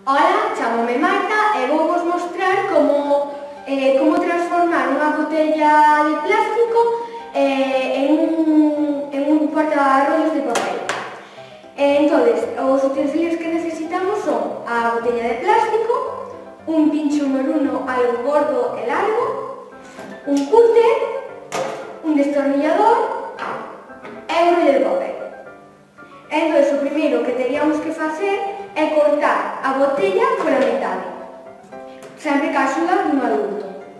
Ola, chámome Marta e vou vos mostrar como transformar unha botella de plástico en un portarrollos de papel. Entonces, os utensilios que necesitamos son a botella de plástico, un pincho moruno algo gordo e largo, un cúter, un destornillador e un rollo de papel. Entonces, o primeiro que teríamos que facer é cortar a botella pola metade, sempre que axuda dun adulto.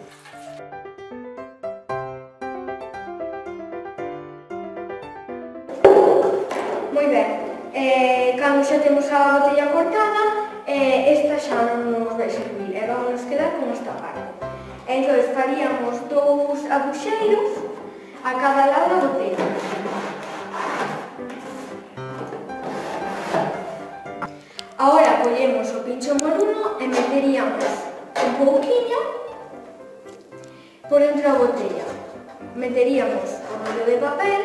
Moi ben, cando xa temos a botella cortada, esta xa non nos vai servir e vamos quedar con esta parte. Entón, faríamos dous aguxeiros a cada lado da botella. Agora collemos o pincho moruno e meteríamos un pouquiño por dentro da botella. Meteríamos o rollo de papel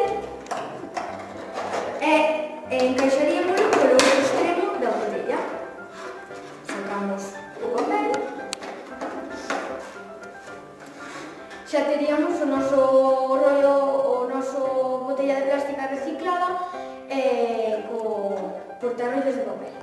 e encaixaríamoslo polo outro extremo da botella. Sacamos o papel. Xa teríamos o noso rollo, o noso botella de plástica reciclada co portarrollos de papel.